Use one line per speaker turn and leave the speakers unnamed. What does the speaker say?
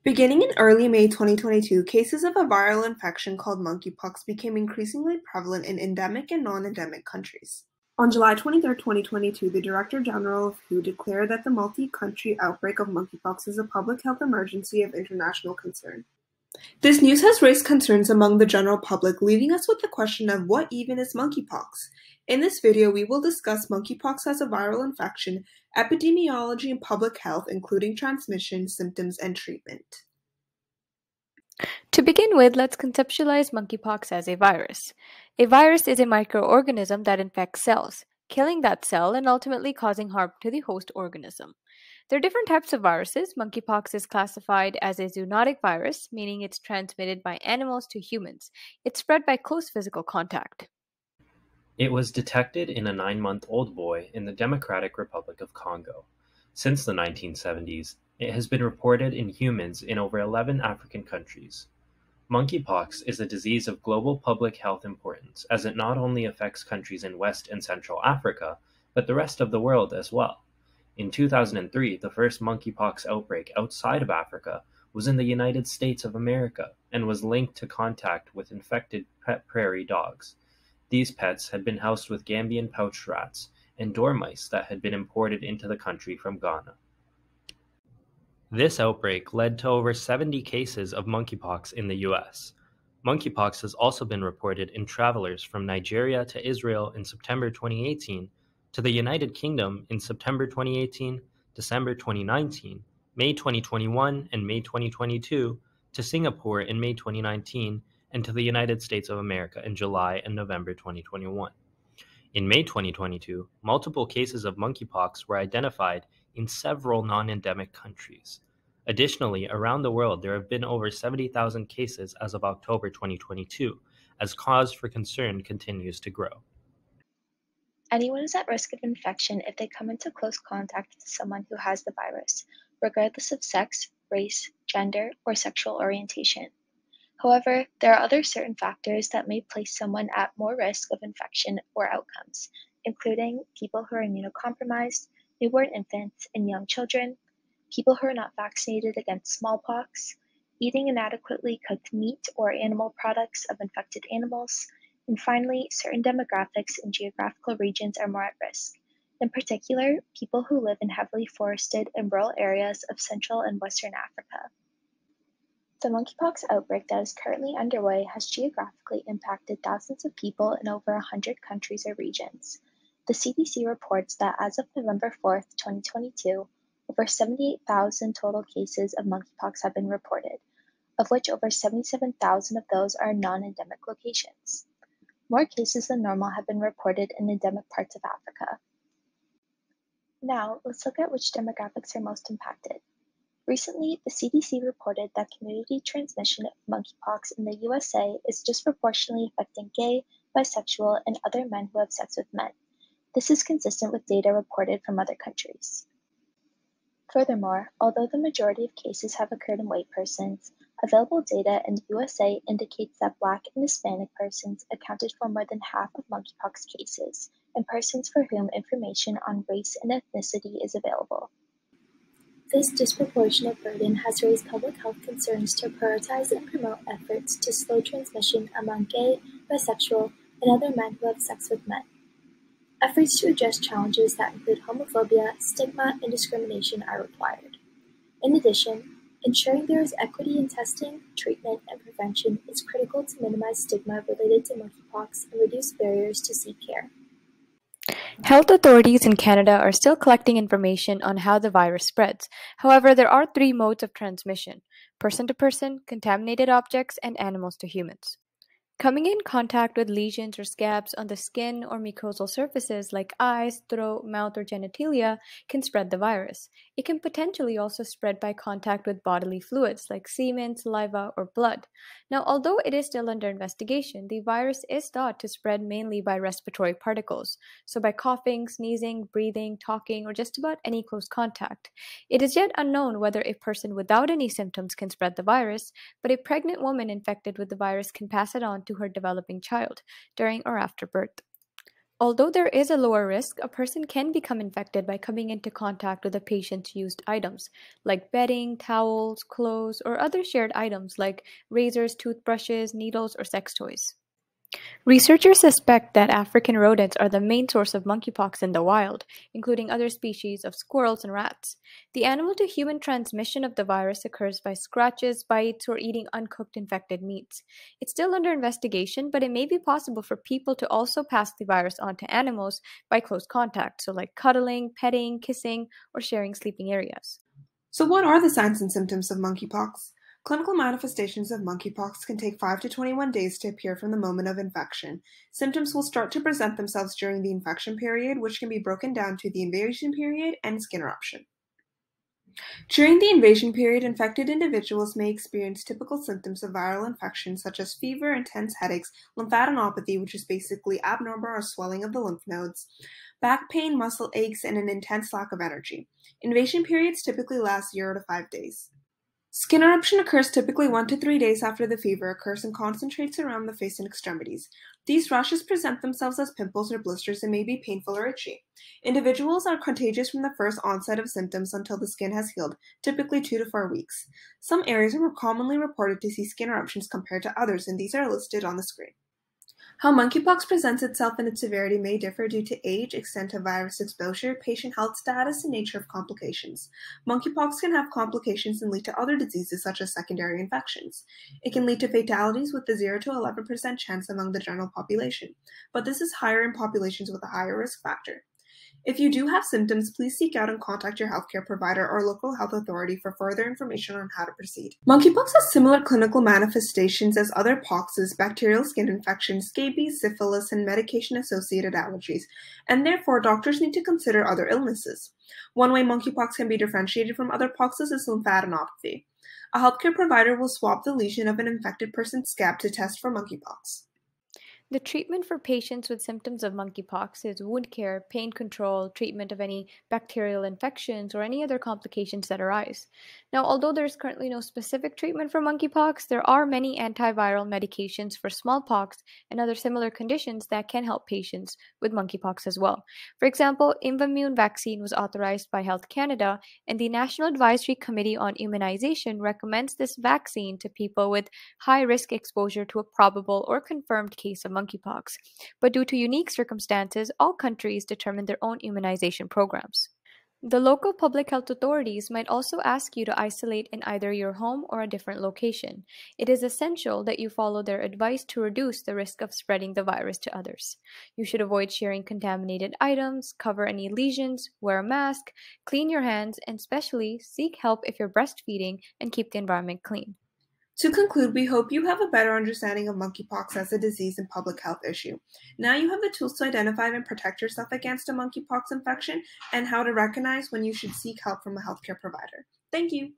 Beginning in early May 2022, cases of a viral infection called monkeypox became increasingly prevalent in endemic and non-endemic countries. On July 23, 2022, the Director General of WHO declared that the multi-country outbreak of monkeypox is a public health emergency of international concern. This news has raised concerns among the general public, leaving us with the question of what even is monkeypox? In this video, we will discuss monkeypox as a viral infection, epidemiology and public health, including transmission, symptoms, and treatment.
To begin with, let's conceptualize monkeypox as a virus. A virus is a microorganism that infects cells, killing that cell and ultimately causing harm to the host organism. There are different types of viruses. Monkeypox is classified as a zoonotic virus, meaning it's transmitted by animals to humans. It's spread by close physical contact.
It was detected in a 9-month-old boy in the Democratic Republic of Congo. Since the 1970s, it has been reported in humans in over 11 African countries. Monkeypox is a disease of global public health importance, as it not only affects countries in West and Central Africa, but the rest of the world as well. In 2003, the first monkeypox outbreak outside of Africa was in the United States of America and was linked to contact with infected pet prairie dogs. These pets had been housed with Gambian pouched rats and dormice that had been imported into the country from Ghana. This outbreak led to over 70 cases of monkeypox in the US. Monkeypox has also been reported in travelers from Nigeria to Israel in September 2018, to the United Kingdom in September 2018, December 2019, May 2021, and May 2022, to Singapore in May 2019, and to the United States of America in July and November 2021. In May 2022, multiple cases of monkeypox were identified in several non-endemic countries. Additionally, around the world, there have been over 70,000 cases as of October 2022, as cause for concern continues to grow.
Anyone is at risk of infection if they come into close contact with someone who has the virus, regardless of sex, race, gender, or sexual orientation. However, there are other certain factors that may place someone at more risk of infection or outcomes, including people who are immunocompromised, newborn infants, and young children, people who are not vaccinated against smallpox, eating inadequately cooked meat or animal products of infected animals, and finally, certain demographics and geographical regions are more at risk. In particular, people who live in heavily forested and rural areas of Central and Western Africa. The monkeypox outbreak that is currently underway has geographically impacted thousands of people in over 100 countries or regions. The CDC reports that as of November 4, 2022, over 78,000 total cases of monkeypox have been reported, of which over 77,000 of those are in non-endemic locations. More cases than normal have been reported in endemic parts of Africa. Now, let's look at which demographics are most impacted. Recently, the CDC reported that community transmission of monkeypox in the USA is disproportionately affecting gay, bisexual, and other men who have sex with men. This is consistent with data reported from other countries. Furthermore, although the majority of cases have occurred in white persons, available data in the USA indicates that Black and Hispanic persons accounted for more than half of monkeypox cases, and persons for whom information on race and ethnicity is available. This disproportionate burden has raised public health concerns to prioritize and promote efforts to slow transmission among gay, bisexual, and other men who have sex with men. Efforts to address challenges that include homophobia, stigma, and discrimination are required. In addition, ensuring there is equity in testing, treatment, and prevention is critical to minimize stigma related to monkeypox and reduce barriers to seek care.
Health authorities in Canada are still collecting information on how the virus spreads. However, there are 3 modes of transmission: person to person, contaminated objects, and animals to humans. Coming in contact with lesions or scabs on the skin or mucosal surfaces like eyes, throat, mouth, or genitalia can spread the virus. It can potentially also spread by contact with bodily fluids like semen, saliva, or blood. Now, although it is still under investigation, the virus is thought to spread mainly by respiratory particles, so by coughing, sneezing, breathing, talking, or just about any close contact. It is yet unknown whether a person without any symptoms can spread the virus, but a pregnant woman infected with the virus can pass it on to her developing child during or after birth. Although there is a lower risk, a person can become infected by coming into contact with a patient's used items, like bedding, towels, clothes, or other shared items like razors, toothbrushes, needles, or sex toys. Researchers suspect that African rodents are the main source of monkeypox in the wild, including other species of squirrels and rats. The animal-to-human transmission of the virus occurs by scratches, bites, or eating uncooked infected meats. It's still under investigation, but it may be possible for people to also pass the virus on to animals by close contact, so like cuddling, petting, kissing, or sharing sleeping areas.
So what are the signs and symptoms of monkeypox? Clinical manifestations of monkeypox can take 5 to 21 days to appear from the moment of infection. Symptoms will start to present themselves during the infection period, which can be broken down to the invasion period and skin eruption. During the invasion period, infected individuals may experience typical symptoms of viral infection such as fever, intense headaches, lymphadenopathy, which is basically abnormal or swelling of the lymph nodes, back pain, muscle aches, and an intense lack of energy. Invasion periods typically last 0 to 5 days. Skin eruption occurs typically 1 to 3 days after the fever occurs and concentrates around the face and extremities. These rashes present themselves as pimples or blisters and may be painful or itchy. Individuals are contagious from the first onset of symptoms until the skin has healed, typically 2 to 4 weeks. Some areas are more commonly reported to see skin eruptions compared to others, and these are listed on the screen. How monkeypox presents itself and its severity may differ due to age, extent of virus exposure, patient health status, and nature of complications. Monkeypox can have complications and lead to other diseases such as secondary infections. It can lead to fatalities with a 0 to 11% chance among the general population, but this is higher in populations with a higher risk factor. If you do have symptoms, please seek out and contact your healthcare provider or local health authority for further information on how to proceed. Monkeypox has similar clinical manifestations as other poxes, bacterial skin infections, scabies, syphilis, and medication-associated allergies, and therefore doctors need to consider other illnesses. One way monkeypox can be differentiated from other poxes is lymphadenopathy. A healthcare provider will swab the lesion of an infected person's scab to test for monkeypox.
The treatment for patients with symptoms of monkeypox is wound care, pain control, treatment of any bacterial infections, or any other complications that arise. Now, although there is currently no specific treatment for monkeypox, there are many antiviral medications for smallpox and other similar conditions that can help patients with monkeypox as well. For example, Imvamune vaccine was authorized by Health Canada, and the National Advisory Committee on Immunization recommends this vaccine to people with high-risk exposure to a probable or confirmed case of monkeypox, but due to unique circumstances, all countries determine their own immunization programs. The local public health authorities might also ask you to isolate in either your home or a different location. It is essential that you follow their advice to reduce the risk of spreading the virus to others. You should avoid sharing contaminated items, cover any lesions, wear a mask, clean your hands, and especially seek help if you're breastfeeding and keep the environment clean.
To conclude, we hope you have a better understanding of monkeypox as a disease and public health issue. Now you have the tools to identify and protect yourself against a monkeypox infection and how to recognize when you should seek help from a healthcare provider. Thank you.